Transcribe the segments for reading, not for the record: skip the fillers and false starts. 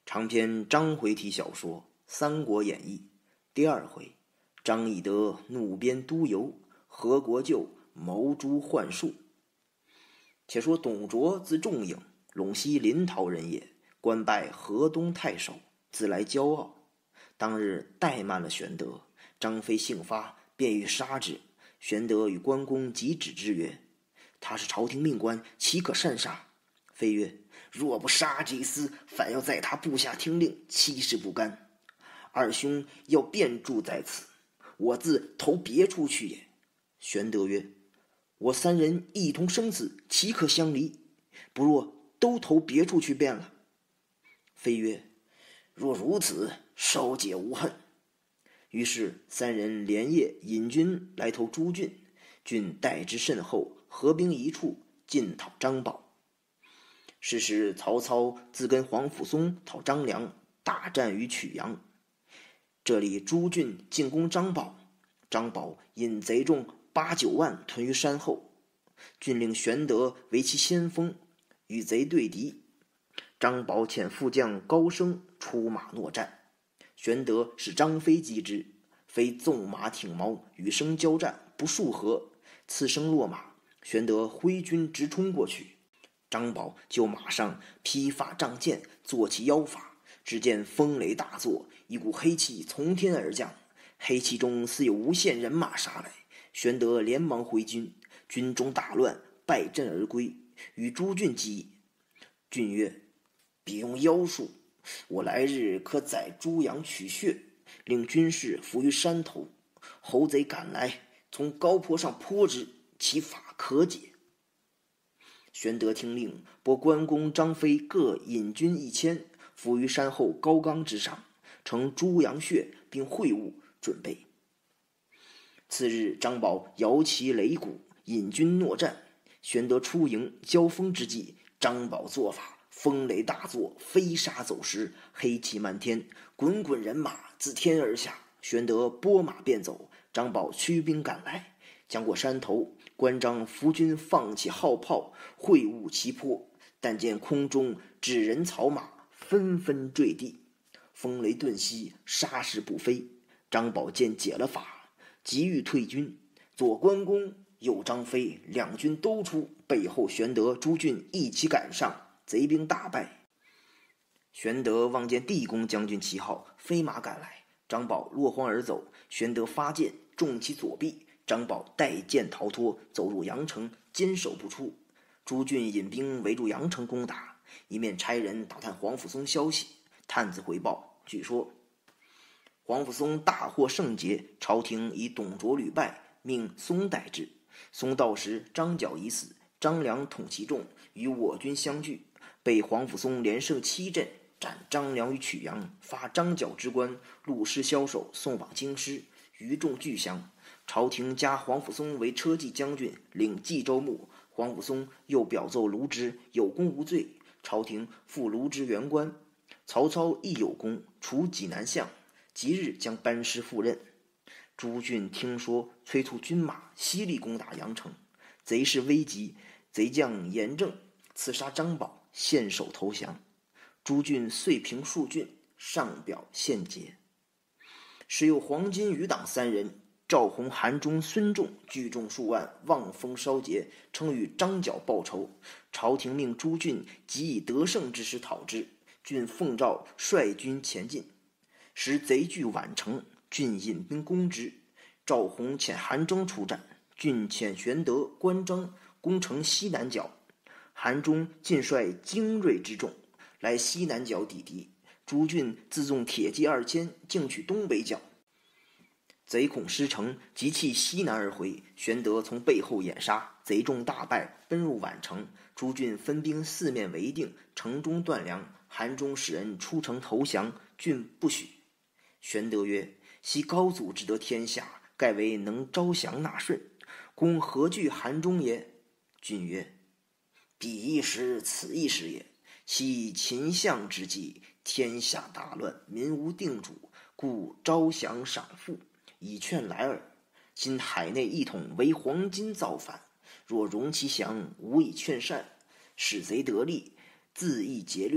长篇章回体小说《三国演义》第二回：张翼德怒鞭督邮，何国舅谋诛幻术。且说董卓字仲颖，陇西临洮人也，官拜河东太守，自来骄傲。当日怠慢了玄德，张飞兴发，便欲杀之。玄德与关公急止之曰：他是朝廷命官，岂可擅杀？飞曰：若不杀这一厮，反要在他部下听令，其实不甘。二兄要便住在此，我自投别处去也。玄德曰：我三人一同生死，岂可相离？不若都投别处去便了。飞曰：若如此，稍解无恨。于是三人连夜引军来投朱俊，俊待之甚厚，合兵一处，进讨张宝。是时曹操自跟黄甫松讨张良，大战于曲阳。这里朱俊进攻张宝，张宝引贼众8、9万屯于山后。俊令玄德为其先锋，与贼对敌。张宝遣副将高升出马搦战，玄德使张飞击之，飞纵马挺矛，与生交战，不数合，刺生落马。玄德挥军直冲过去，张宝就马上披发仗剑，做起腰法。只见风雷大作，一股黑气从天而降，黑气中似有无限人马杀来。玄德连忙回军，军中大乱，败阵而归，与朱俊击。俊曰：彼用妖术，我来日可载猪羊取血，令军士伏于山头，猴贼赶来，从高坡上泼之，其法可解。玄德听令，拨关公、张飞各引军1000，伏于山后高冈之上，盛猪羊血，并会物准备。次日，张宝摇旗擂鼓，引军搦战。玄德出营，交锋之际，张宝做法，风雷大作，飞沙走石，黑气漫天，滚滚人马自天而下。玄德拨马便走，张宝驱兵赶来，将过山头。关张伏军放起号炮，会晤其坡，但见空中纸人草马纷纷坠地，风雷顿息，沙石不飞。张宝见解了法，急欲退军，左关公右张飞两军都出，背后玄德、朱俊一起赶上，贼兵大败。玄德望见地公将军旗号，飞马赶来，张宝落荒而走。玄德发剑中其左臂，张宝带剑逃脱，走入阳城，坚守不出。朱俊引兵围住阳城攻打，一面差人打探黄甫松消息。探子回报，据说黄甫松大获圣捷，朝廷以董卓屡败，命松代之。松到时，张角已死，张良统其众，与我军相聚，被黄甫松连胜7阵，斩张良于曲阳，发张角之官，录师枭首，送往京师，余众俱降。朝廷加黄甫松为车骑将军，领冀州牧。黄甫松又表奏卢植有功无罪，朝廷复卢植原官。曹操亦有功，除济南相，即日将班师赴任。朱俊听说，催促军马犀利攻打阳城，贼势危急，贼将严正刺杀张宝，献首投降。朱俊遂平数郡，上表献捷。时有黄巾余党3人，赵弘、韩忠、孙仲聚众数万，望风烧节，称与张角报仇。朝廷命朱俊即以得胜之时讨之。俊奉诏率军前进，时贼据宛城，俊引兵攻之。赵弘遣韩忠出战，俊遣玄德、关张攻城西南角。韩忠尽率精锐之众来西南角抵敌，朱俊自纵铁骑2000，径取东北角。贼恐失城，即弃西南而回。玄德从背后掩杀，贼众大败，奔入宛城。朱俊分兵四面围定，城中断粮。韩忠使人出城投降，俊不许。玄德曰：昔高祖之得天下，盖为能招降纳顺，公何惧韩忠也？俊曰：彼一时，此一时也。昔秦相之际，天下大乱，民无定主，故招降赏赋，以劝来耳。今海内一统，为黄巾造反，若容其降，无以劝善，使贼得利，自亦劫掠，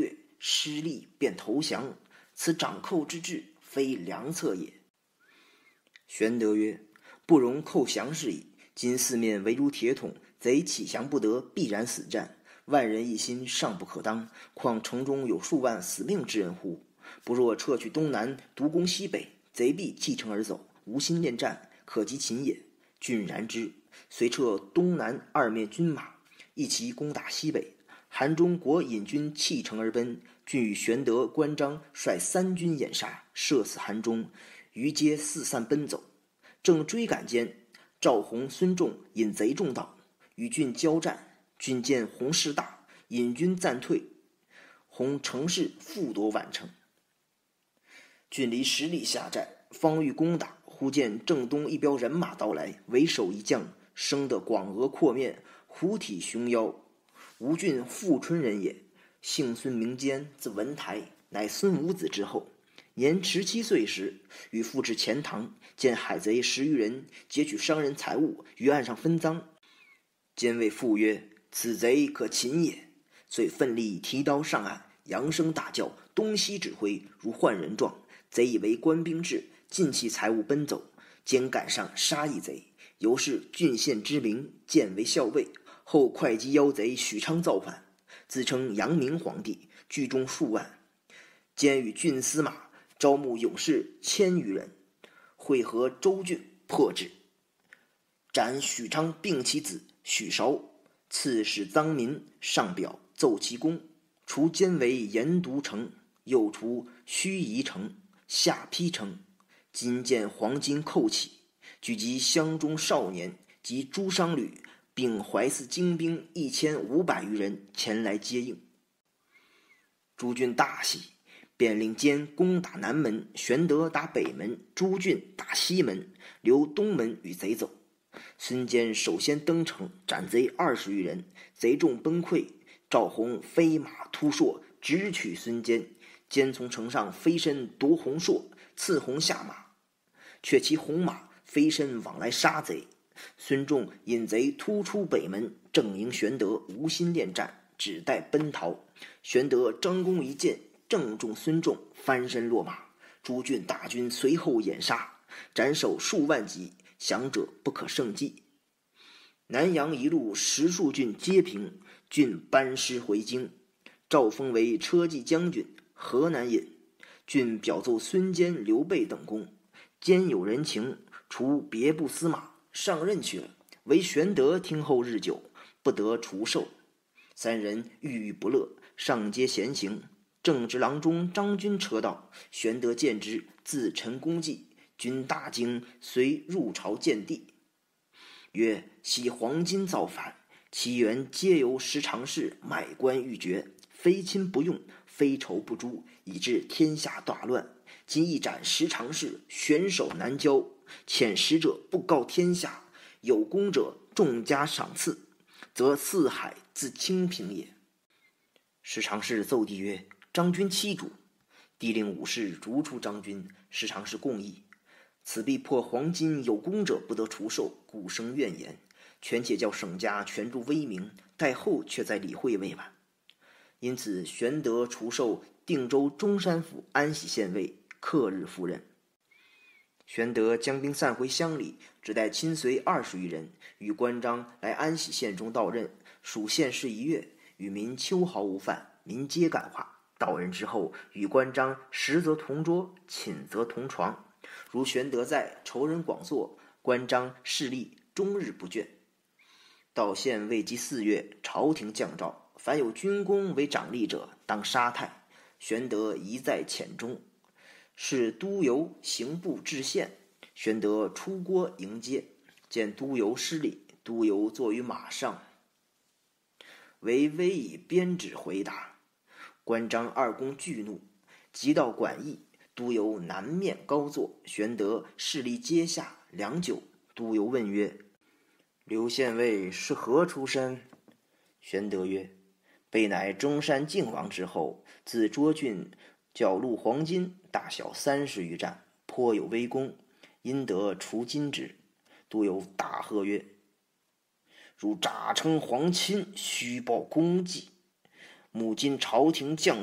失利便投降，此掌寇之志，非良策也。”玄德曰：“不容寇降是矣。今四面围如铁桶，贼起降不得，必然死战。万人一心，尚不可当，况城中有数万死命之人乎？不若撤去东南，独攻西北，贼必弃城而走，无心恋战，可击秦也。郡然之。遂撤东南二面军马，一齐攻打西北。韩中国引军弃城而奔，郡与玄德、关张率三军掩杀，射死韩中，余皆四散奔走。正追赶间，赵弘、孙仲引贼众到，与郡交战。郡见洪势大，引军暂退。洪乘势复夺宛城。郡离10里下寨，方欲攻打，忽见正东一彪人马到来，为首一将，生得广额阔面，虎体熊腰。吴郡富春人也，姓孙名坚，字文台，乃孙武子之后。年17岁时，与父至钱塘，见海贼10余人，劫取商人财物，于岸上分赃。坚谓父曰：“此贼可擒也。”遂奋力提刀上岸，扬声大叫，东西指挥，如唤人状。贼以为官兵至，尽弃财物奔走。坚赶上杀一贼，由是郡县知名，建为校尉。后会稽妖贼许昌造反，自称阳明皇帝，聚众数万。坚与郡司马招募勇士1000余人，会合州郡，破之。斩许昌并其子许韶，赐使赃民，上表奏其功。除坚为盐渎城，又除盱眙城、下邳城。今见黄巾寇起，聚集乡中少年及诸商旅，并怀泗精兵1500余人前来接应。诸郡大喜，便令坚攻打南门，玄德打北门，诸郡打西门，留东门与贼走。孙坚首先登城，斩贼20余人，贼众崩溃。赵弘飞马突槊，直取孙坚。坚从城上飞身夺红槊，刺红下马，却骑红马飞身往来杀贼。孙仲引贼突出北门，正迎玄德，无心恋战，只待奔逃。玄德张弓一箭，正中孙仲，翻身落马。诸郡大军随后掩杀，斩首数万级，降者不可胜计。南阳一路10数郡皆平，郡班师回京。诏封为车骑将军、河南尹。郡表奏孙坚、刘备等功。坚有人情，除别部司马，上任去了。唯玄德听候日久，不得除授。三人郁郁不乐，上街闲行。正值郎中张军车到，玄德见之，自陈功绩。军大惊，遂入朝见帝，曰：“昔黄巾造反，其源皆由十常侍买官鬻爵，非亲不用，非仇不诛，以致天下大乱。今一斩十常侍，悬首难交，遣使者布告天下，有功者重加赏赐，则四海自清平也。”十常侍奏帝曰：“张军欺主。”帝令武士逐出张军，十常侍共议。此必破黄巾有功者不得除授，故生怨言。权且叫省家全助威名，待后却在理会未晚。因此玄德除授定州中山府安喜县尉，克日赴任。玄德将兵散回乡里，只带亲随20余人，与关张来安喜县中到任，属县事1月，与民秋毫无犯，民皆感化。到任之后，与关张食则同桌，寝则同床。如玄德在，仇人广作，关张势力终日不倦。到县未及4月，朝廷降诏，凡有军功为长吏者，当杀太。玄德一在浅中，是督邮刑部知县。玄德出郭迎接，见督邮失礼，督邮坐于马上，为微以鞭指回答。关张2公惧怒，即到馆驿。督邮南面高坐，玄德势力阶下，良久。督邮问曰：“刘县尉是何出身？”玄德曰：“备乃中山靖王之后，自涿郡剿戮黄巾，大小30余战，颇有威功，因得除金之。”督邮大喝曰：“如诈称黄钦，虚报功绩！母今朝廷降诏，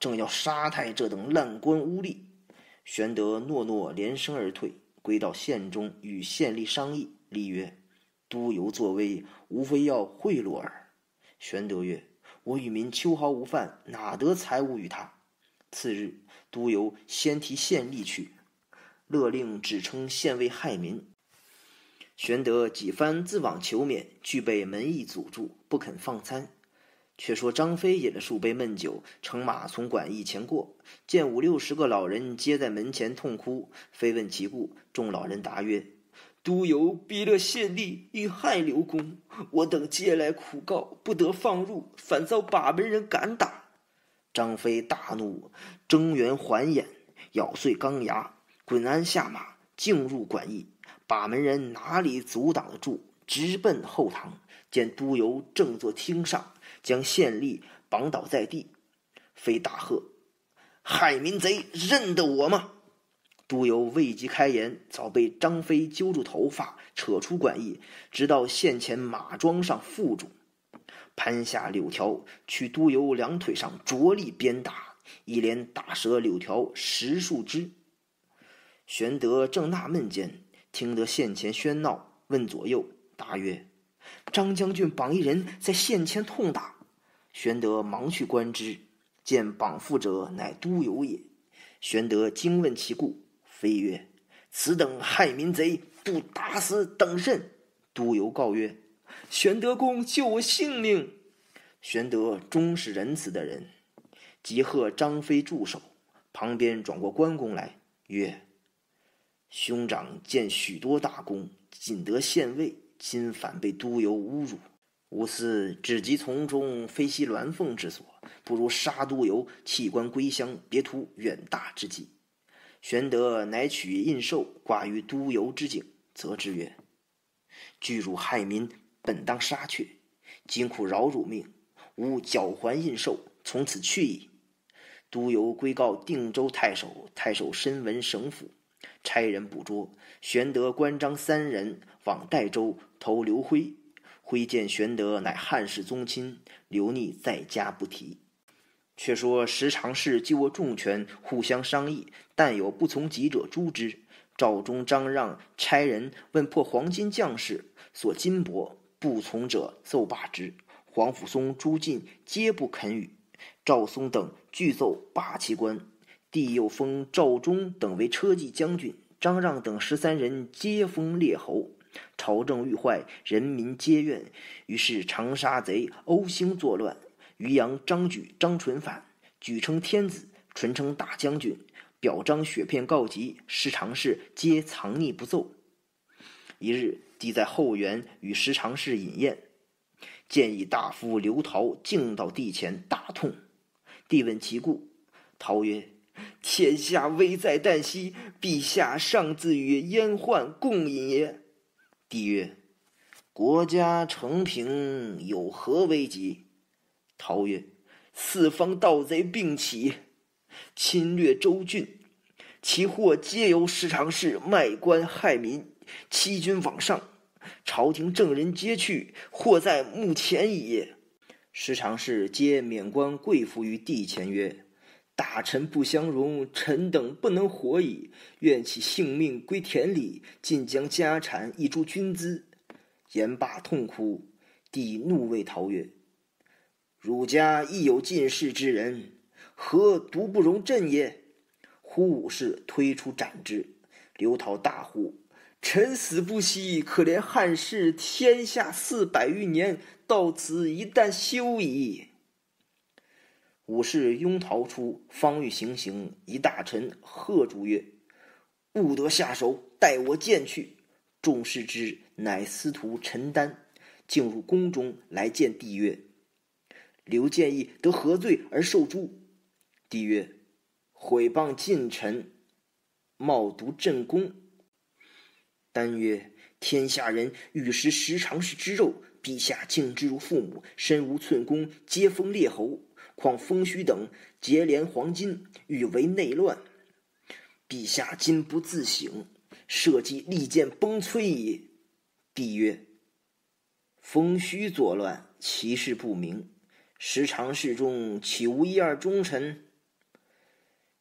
正要杀太这等烂官污吏。玄德诺诺连声而退，归到县中与县吏商议。吏曰：督邮作威，无非要贿赂耳。玄德曰：我与民秋毫无犯，哪得财物与他？次日，督邮先提县吏去，勒令只称县尉害民。玄德几番自往求免，俱被门役阻住，不肯放参。却说张飞饮了数杯闷酒，乘马从馆驿前过，见50-60个老人皆在门前痛哭。飞问其故，众老人答曰：督邮逼勒县吏欲害刘公，我等皆来苦告，不得放入，反遭把门人赶打。张飞大怒，睁圆环眼，咬碎钢牙，滚鞍下马，径入馆驿。把门人哪里阻挡得住，直奔后堂，见督邮正坐厅上，将县吏绑倒在地。飞大喝：害民贼，认得我吗？督邮未及开言，早被张飞揪住头发，扯出馆驿，直到县前马桩上缚住，攀下柳条，去督邮两腿上着力鞭打，一连打折柳条10数枝。玄德正纳闷间，听得县前喧闹，问左右，答曰：张将军绑一人在县前痛打。玄德忙去观之，见绑缚者乃督邮也。玄德惊问其故，飞曰：此等害民贼，不打死等甚？督邮告曰：玄德公救我性命。玄德终是仁慈的人，即贺张飞住手。旁边转过关公来，曰：兄长见许多大功，仅得县尉，今反被督邮侮辱，吾思只及从中，非系鸾凤之所，不如杀督邮，弃官归乡，别图远大之计。玄德乃取印绶挂于督邮之颈，责之曰：拒辱害民，本当杀却，今苦饶汝命，吾缴还印绶，从此去矣。督邮归告定州太守，太守深闻省府，差人捕捉。玄德、关张3人往代州投刘辉。辉见玄德乃汉室宗亲，留匿在家不提。却说时常侍就握重权，互相商议，但有不从己者诛之。赵忠、张让差人问破黄巾将士所金帛，不从者奏罢之。黄甫松、朱进皆不肯与。赵松等俱奏罢其官，帝又封赵忠等为车骑将军，张让等13人皆封列侯。朝政愈坏，人民皆怨，于是长沙贼欧兴作乱，渔阳张举、张纯反，举称天子，纯称大将军，表彰雪片告急，时常侍皆藏匿不奏。一日，帝在后园与时常侍饮宴，见以大夫刘陶径到帝前，大痛。帝问其故，陶曰：天下危在旦夕，陛下尚自与阉宦共饮也。帝曰：国家承平，有何危急？陶曰：四方盗贼并起，侵略州郡，其祸皆由时常侍卖官害民，欺君罔上，朝廷正人皆去，祸在目前矣。时常侍皆免官跪伏于帝前曰：大臣不相容，臣等不能活矣，愿其性命归田里，尽将家产以助军资。言罢痛哭。帝怒谓陶曰：汝家亦有进士之人，何独不容朕也？呼武士推出斩之。刘陶大呼：臣死不息，可怜汉室天下400余年，到此一旦休矣。武士拥逃出，方欲行刑，一大臣喝住曰：勿得下手，待我见去。众视之，乃司徒陈丹，进入宫中来见帝曰：刘建议得何罪而受诛？帝曰：毁谤近臣，冒渎朕功。丹曰：天下人欲食时常侍之肉，陛下敬之如父母，身无寸功，皆封列侯，况封谞等结连黄金，欲为内乱。陛下今不自省，社稷利剑崩摧矣。帝曰：封谞作乱，其事不明，时常侍中岂无1、2忠臣？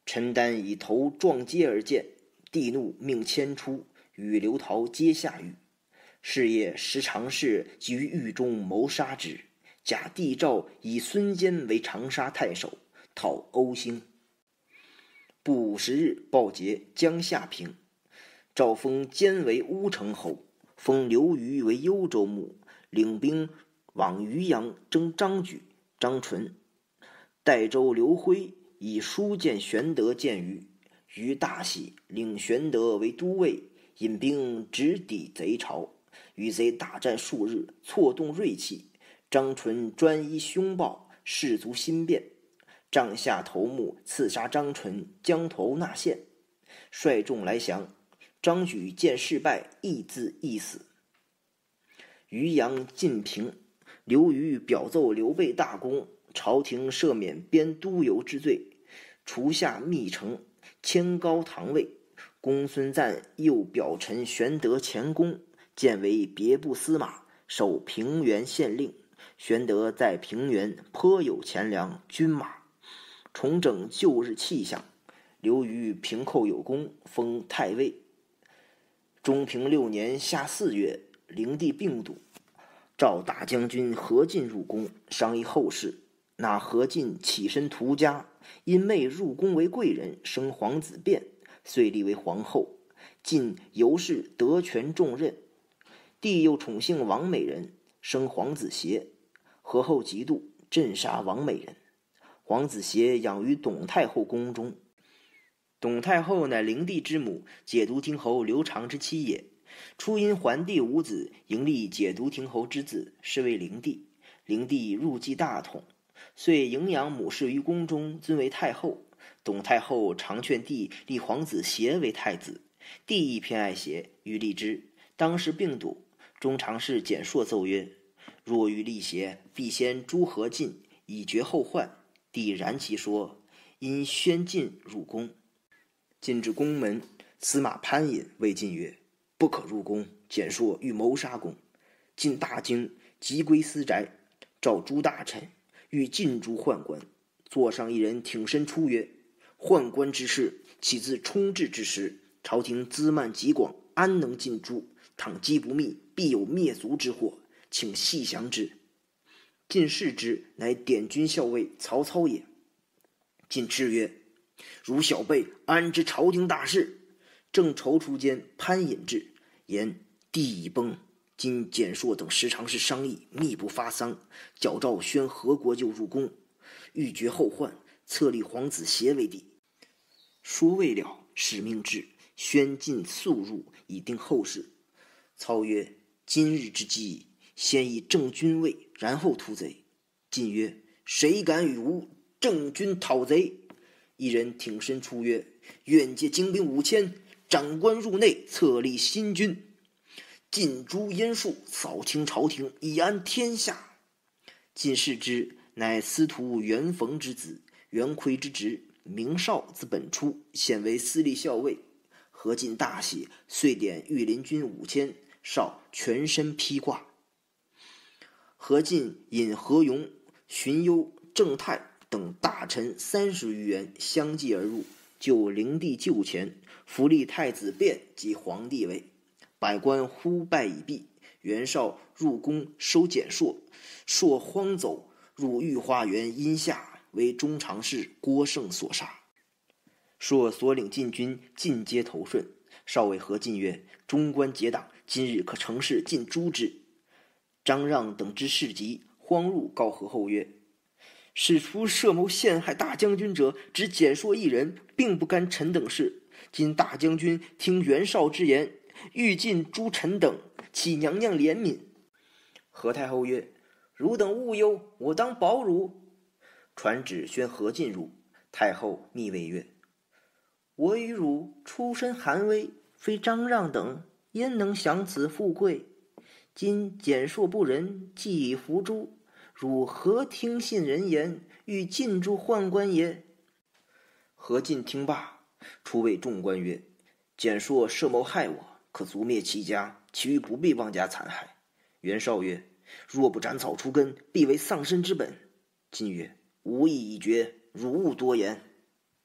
陈丹以头撞阶而见，帝怒，命迁出，与刘陶皆下狱。是夜时常侍即于狱中谋杀之，假帝诏以孙坚为长沙太守，讨欧兴。不50日，报捷，江夏平。诏封坚为乌程侯，封刘虞为幽州牧，领兵往渔阳征张举、张纯。代州刘辉以书见玄德见虞，虞大喜，领玄德为都尉，引兵直抵贼巢，与贼大战数日，挫动锐气。张纯专一凶暴，士卒心变，帐下头目刺杀张纯，将头纳县，率众来降。张举见事败，亦自缢死。渔阳晋平，刘虞表奏刘备大功，朝廷赦免边都邮之罪，除下密城，迁高堂尉。公孙瓒又表陈玄德前功，建为别部司马，守平原县令。玄德在平原颇有钱粮军马，重整旧日气象。刘虞平寇有功，封太尉。中平6年夏4月，灵帝病笃，召大将军何进入宫，商议后事。那何进起身图家，因妹入宫为贵人，生皇子辩，遂立为皇后。进由是得权重任。帝又宠幸王美人，生皇子协。何后嫉妒，镇杀王美人。皇子协养于董太后宫中。董太后乃灵帝之母，解毒亭侯刘长之妻也。初因桓帝无子，迎立解毒亭侯之子，是为灵帝。灵帝入继大统，遂迎养母氏于宫中，尊为太后。董太后常劝帝立皇子协为太子，帝亦偏爱协，欲立之。当时病笃，中常侍简硕奏曰：若欲立协，必先诛何进，以绝后患。帝然其说，因宣进入宫。进至宫门，司马潘隐谓进曰：不可入宫，简硕欲谋杀公。进大惊，即归私宅，召诸大臣，欲尽诛宦官。座上一人挺身出曰：宦官之事，岂自充治之时？朝廷资蔓极广，安能尽诛？倘机不密，必有灭族之祸，请细详之。进视之，乃典军校尉曹操也。进叱曰：汝小辈安知朝廷大事？正踌躇间，潘隐至，言帝已崩，今简硕等时常是商议，密不发丧，矫诏宣何国舅入宫，欲绝后患，册立皇子协为帝。说未了，使命至，宣进速入，以定后事。操曰：今日之计，先以正军位，然后屠贼。进曰：谁敢与吾正军讨贼？一人挺身出曰：愿借精兵5000，长官入内，册立新军，尽诛阴术，扫清朝廷，以安天下。进视之，乃司徒袁逢之子，袁奎之侄，名绍，字本初，现为司隶校尉。何进大喜，遂点御林军5000，绍全身披挂。何进引何勇、荀攸、郑泰等大臣30余员相继而入，就灵帝就前，扶立太子辩及皇帝位。百官呼拜已毕，袁绍入宫收简硕，硕慌走入御花园阴下，为中常侍郭盛所杀。硕所领禁军尽皆投顺。少尉何进曰：中官结党，今日可乘势尽诛之。张让等之士急，慌入告何后曰：使出设谋陷害大将军者，只简硕一人，并不干臣等事。今大将军听袁绍之言，欲尽诛臣等，启娘娘怜悯。何太后曰：汝等勿忧，我当保汝。传旨宣何进入。太后密谓曰：我与汝出身寒微，非张让等，焉能享此富贵？今简硕不仁，既已伏诛，汝何听信人言，欲尽诛宦官也？何进听罢，出谓众官曰：简硕设谋害我，可族灭其家，其余不必妄加残害。袁绍曰：若不斩草除根，必为丧身之本。进曰：吾意已决，汝勿多言。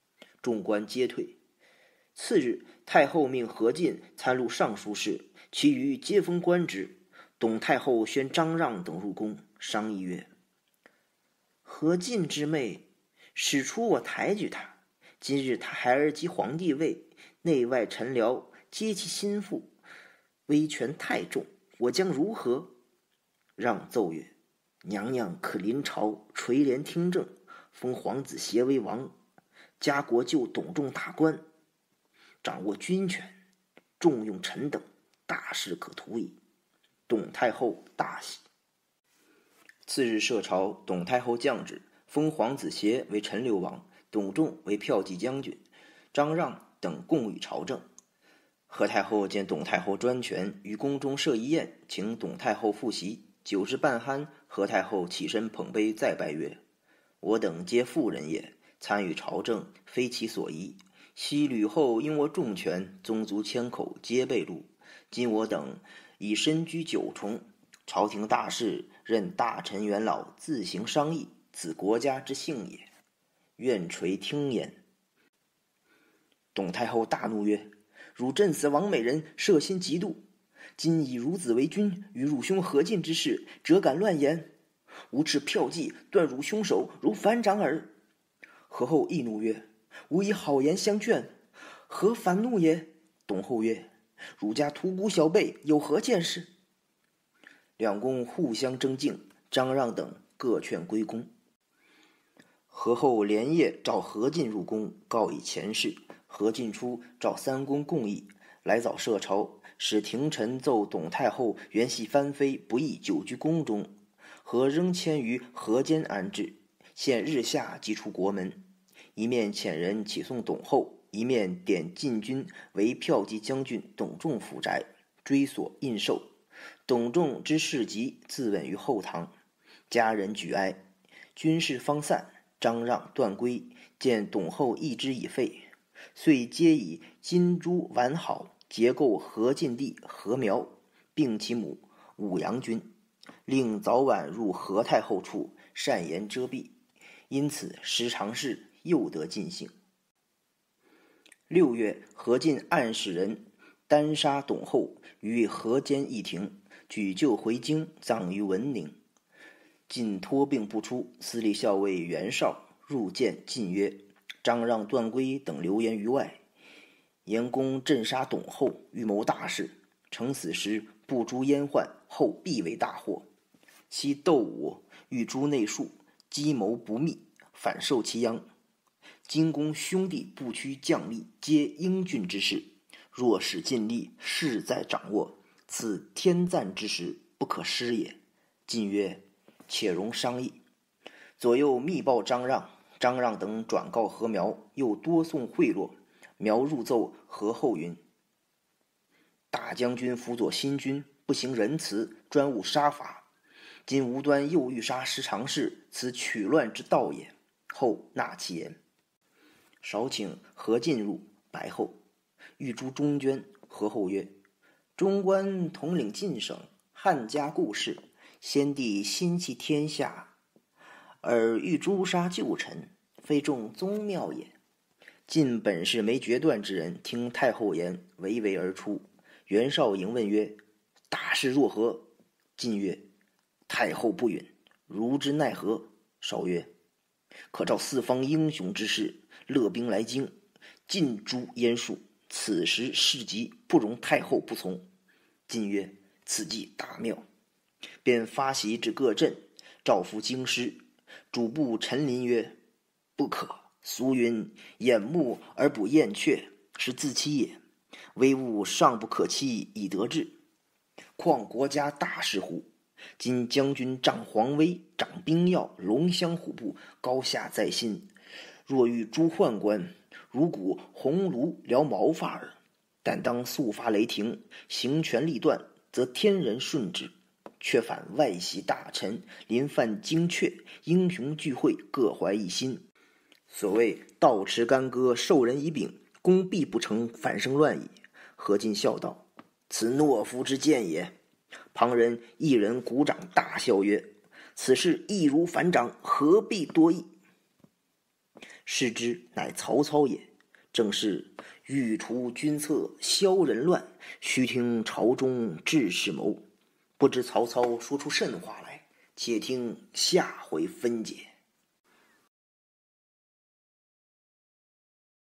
众官皆退。次日，太后命何进参录尚书事，其余皆封官职。董太后宣张让等入宫，商议曰：何进之妹，始初我抬举他，今日他孩儿即皇帝位，内外臣僚皆其心腹，威权太重，我将如何？让奏曰：娘娘可临朝垂帘听政，封皇子协为王，加国舅董仲大官，掌握军权，重用臣等，大事可图矣。董太后大喜。次日设朝，董太后降旨，封皇子协为陈留王，董仲为骠骑将军，张让等共与朝政。何太后见董太后专权，于宫中设一宴，请董太后复席。酒至半酣，何太后起身捧杯再拜曰：我等皆妇人也，参与朝政非其所宜。昔吕后因我重权，宗族千口皆被戮。今我等已身居九重，朝廷大事任大臣元老自行商议，此国家之幸也，愿垂听焉。董太后大怒曰：汝朕死王美人，摄心嫉妒，今以孺子为君，与汝兄何进之事，辄敢乱言，吾持骠骑断汝兄手，如反掌耳。何后亦怒曰：吾以好言相劝，何反怒也？董后曰：汝家屠沽小辈，有何见识？两宫互相争竞，张让等各劝归宫。何后连夜召何进入宫，告以前事。何进出，召三公共议，来早设朝，使廷臣奏董太后原系藩妃，不宜久居宫中。何仍迁于河间安置，现日下即出国门。一面遣人启送董后，一面点禁军为骠骑将军董仲府宅，追索印绶。董仲之事急，自刎于后堂，家人举哀。军士方散，张让、段珪见董后意之已废，遂皆以金珠完好结构何进弟何苗，并其母武阳君，令早晚入何太后处，善言遮蔽，因此时常事又得进行。6月，何进暗使人单杀董后于河间一庭，举柩回京，葬于文宁。进托病不出，司隶校尉袁绍入见进曰：张让、段珪等流言于外，言公镇杀董后，预谋大事，成死时不诛阉宦，后必为大祸。其斗我，欲诛内庶，计谋不密，反受其殃。今公兄弟不屈将吏，皆英俊之士，若使尽力，势在掌握，此天赞之时，不可失也。进曰：且容商议。左右密报张让，张让等转告何苗，又多送贿赂。苗入奏何后云：大将军辅佐新君，不行仁慈，专务杀伐，今无端又欲杀时常侍，此取乱之道也。后纳其言。少请何进入，白后欲诛中捐。何后曰：中官统领晋省，汉家故事，先帝心系天下，而欲诛杀旧臣，非重宗庙也。晋本是没决断之人，听太后言，唯唯而出。袁绍迎问曰：大事若何？晋曰：太后不允，如之奈何？绍曰：可召四方英雄之士，勒兵来京，尽诛阉术，此时事急，不容太后不从。晋曰：此计大妙。便发檄至各镇，诏付京师。主簿陈琳曰：不可，俗云掩目而不厌雀，是自欺也。威物尚不可欺以得志，况国家大事乎？今将军仗皇威，掌兵要，龙骧虎步，高下在心。若欲诛宦官，如鼓鸿胪燎毛发耳。但当速发雷霆，行权力断，则天人顺之。却反外袭大臣，临犯精确，英雄聚会，各怀一心。所谓道持干戈，授人以柄，功必不成，反生乱矣。何进笑道：此懦夫之见也。旁人一人鼓掌大笑曰：此事易如反掌，何必多议？视之乃曹操也。 正是欲除君侧萧人乱，须听朝中志士谋。不知曹操说出甚话来，且听下回分解。